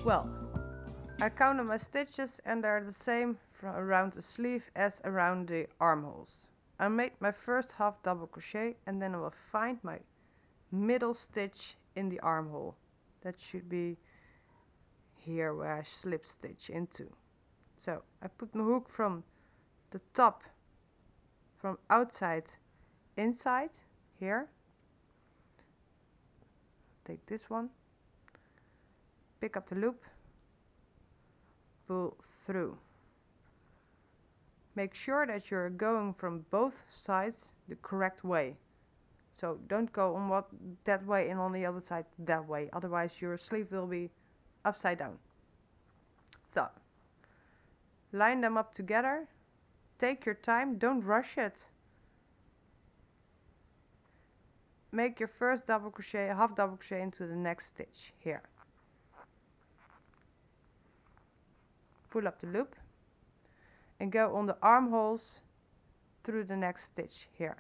Well, I counted my stitches and they're the same from around the sleeve as around the armholes. I made my first half double crochet and then I will find my middle stitch in the armhole. That should be here where I slip stitch into. So I put my hook from the top, from outside inside here. Take this one, pick up the loop, pull through. Make sure that you're going from both sides the correct way. So don't go on that way and on the other side that way, otherwise your sleeve will be upside down. So line them up together, take your time, don't rush it. Make your first double crochet, half double crochet into the next stitch here. Pull up the loop and go on the armholes through the next stitch here.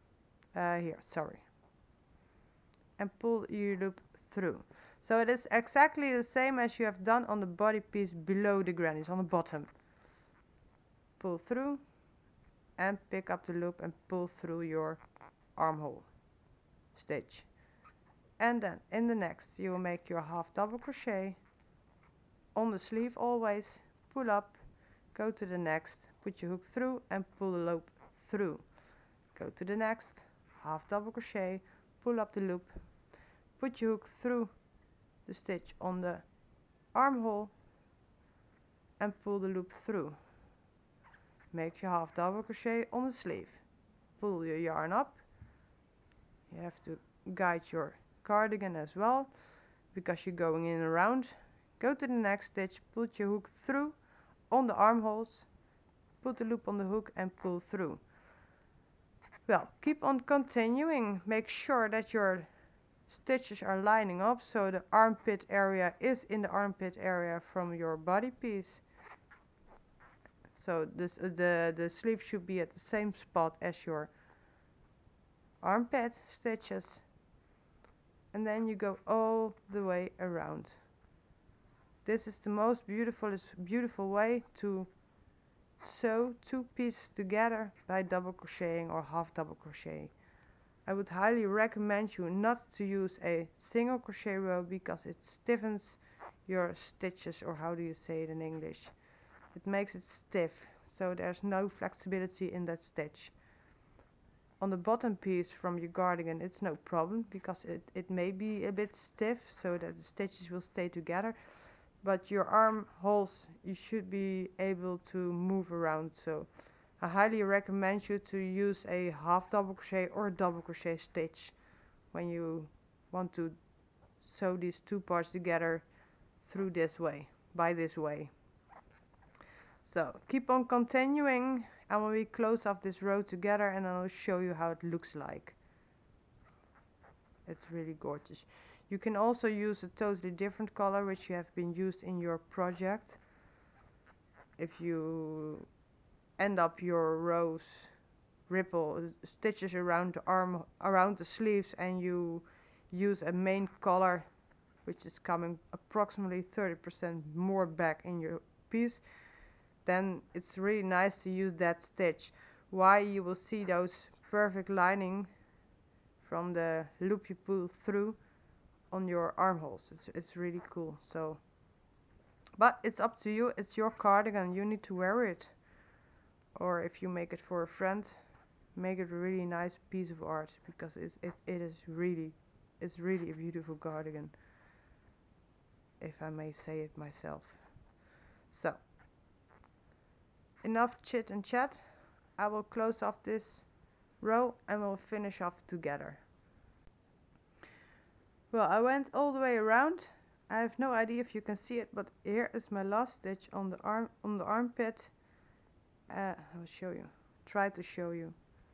And pull your loop through. So it is exactly the same as you have done on the body piece below the grannies, on the bottom. Pull through and pick up the loop and pull through your armhole stitch. And then in the next you will make your half double crochet on the sleeve always, pull up, go to the next, put your hook through and pull the loop through. Go to the next, half double crochet, pull up the loop, put your hook through the stitch on the armhole and pull the loop through. Make your half double crochet on the sleeve. Pull your yarn up. You have to guide your cardigan as well because you're going in and around. Go to the next stitch, put your hook through on the armholes, put the loop on the hook and pull through. Well, keep on continuing. Make sure that your stitches are lining up so the armpit area is in the armpit area from your body piece. So the sleeve should be at the same spot as your armpit stitches, and then you go all the way around. This is the most beautiful way to sew two pieces together by double crocheting or half double crochet. I would highly recommend you not to use a single crochet row because it stiffens your stitches, or how do you say it in English? It makes it stiff, so there's no flexibility in that stitch. On the bottom piece from your cardigan it's no problem because it may be a bit stiff so that the stitches will stay together, but your armholes you should be able to move around, so I highly recommend you to use a half double crochet or double crochet stitch when you want to sew these two parts together through this way, by this way. So keep on continuing and when we close off this row together and I'll show you how it looks like. It's really gorgeous. You can also use a totally different color which you have been used in your project. If you end up your rows ripple stitches around the arm, around the sleeves, and you use a main color which is coming approximately 30% more back in your piece, then it's really nice to use that stitch. Why? You will see those perfect lining from the loop you pull through on your armholes. It's really cool. So, but it's up to you. It's your cardigan. You need to wear it. Or if you make it for a friend, make it a really nice piece of art because it is really, it's really a beautiful cardigan, if I may say it myself. So, enough chit and chat. I will close off this row and we'll finish off together. Well, I went all the way around. I have no idea if you can see it, but here is my last stitch on the armpit. I will show you. Try to show you.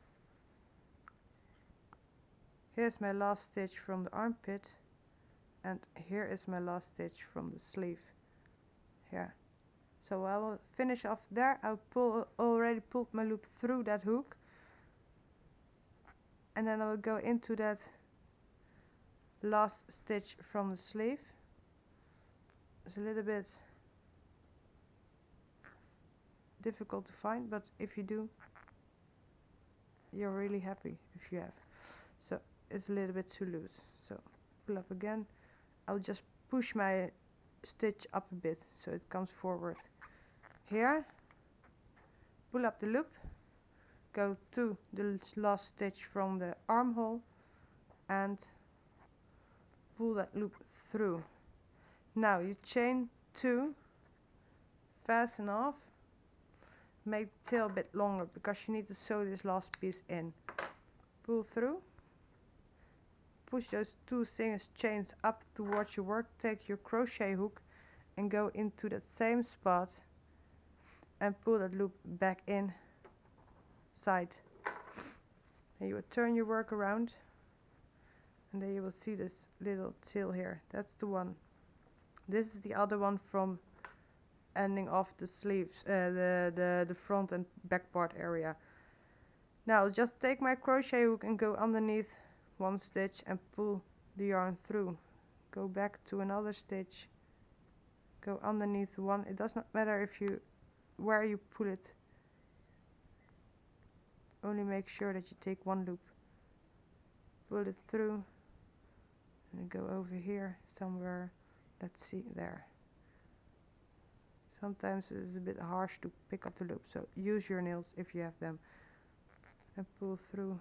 Here's my last stitch from the armpit, and here is my last stitch from the sleeve. Here. So I will finish off there. I'll already pulled my loop through that hook, and then I will go into that last stitch from the sleeve It's a little bit difficult to find, but if you do, you're really happy if you have. So it's a little bit too loose, so pull up again. I'll just push my stitch up a bit so it comes forward here, pull up the loop, go to the last stitch from the armhole and pull that loop through. Now you chain 2, fasten off, make the tail a bit longer because you need to sew this last piece in. Pull through, push those 2 chains up towards your work, take your crochet hook and go into that same spot and pull that loop back in side. And you will turn your work around and then you will see this little tail here. That's the one. This is the other one from ending off the sleeves, the front and back part area. Now just take my crochet hook and go underneath 1 stitch and pull the yarn through. Go back to another stitch, go underneath 1. It does not matter if you where you pull it, only make sure that you take 1 loop, pull it through and go over here somewhere. Let's see, there. Sometimes it's a bit harsh to pick up the loop, so use your nails if you have them and pull through.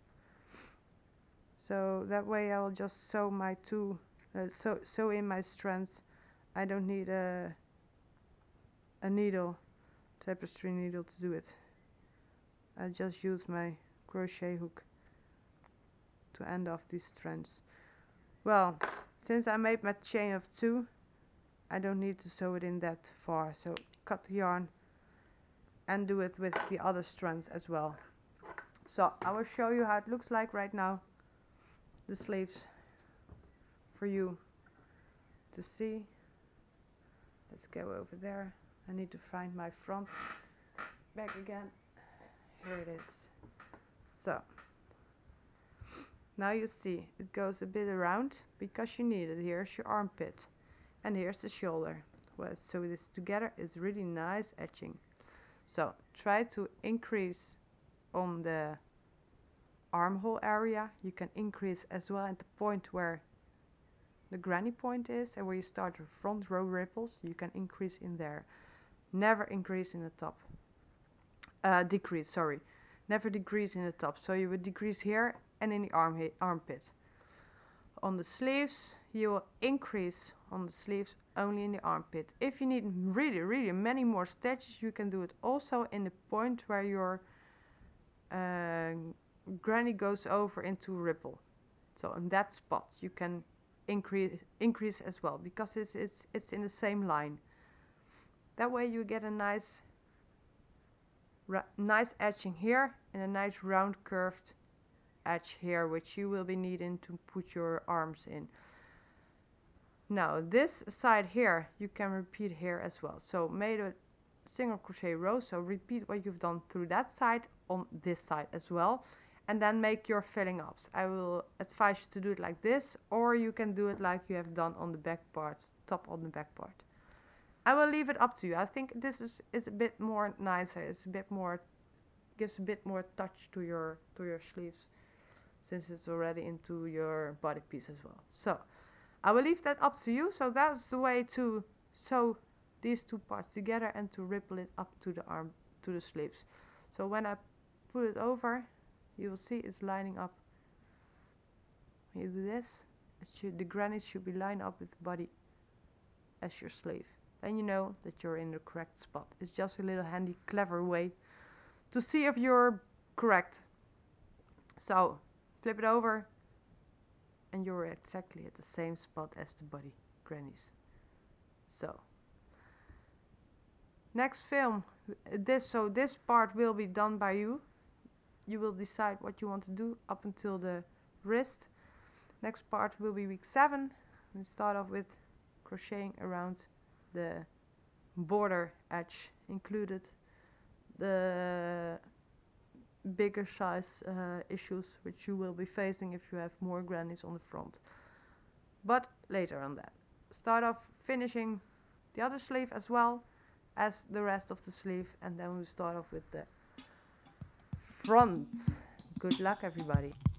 So that way I will just sew my sew in my strands. I don't need a needle, tapestry needle to do it. I just use my crochet hook to end off these strands. Well, since I made my chain of 2, I don't need to sew it in that far, so cut the yarn and do it with the other strands as well. So I will show you how it looks like right now, the sleeves, for you to see. Let's go over there. I need to find my front back again. Here it is. So now you see it goes a bit around because you need it. Here's your armpit and here's the shoulder. Well, so this together is really nice edging. So try to increase on the armhole area. You can increase as well at the point where the granny point is and where you start your front row ripples. You can increase in there. Never increase in the top. Decrease, sorry. Never decrease in the top. So you would decrease here and in the armpit. On the sleeves, you will increase on the sleeves only in the armpit. If you need really many more stitches, you can do it also in the point where your granny goes over into ripple. So in that spot you can increase as well, because it's in the same line. That way you get a nice edging here and a nice round curved edge here, which you will be needing to put your arms in. Now this side here you can repeat here as well. So made a single crochet row, so repeat what you've done through that side on this side as well, and then make your filling ups. I will advise you to do it like this, or you can do it like you have done on the back part, top on the back part. I will leave it up to you. I think this is a bit more nicer. It's a bit more, gives a bit more touch to your sleeves, since it's already into your body piece as well. So I will leave that up to you. So that's the way to sew these 2 parts together and to ripple it up to the arm, to the sleeves. So when I put it over, you will see it's lining up. When you do this, the granny should be lined up with the body as your sleeve. Then you know that you're in the correct spot. It's just a little handy, clever way to see if you're correct. So flip it over and you're exactly at the same spot as the body grannies. So next film, this part will be done by you. You will decide what you want to do up until the wrist. Next part will be week 7. We start off with crocheting around the border edge included, the bigger size issues which you will be facing if you have more grannies on the front, but later on that. Start off finishing the other sleeve as well as the rest of the sleeve, and then we start off with the front. Good luck everybody.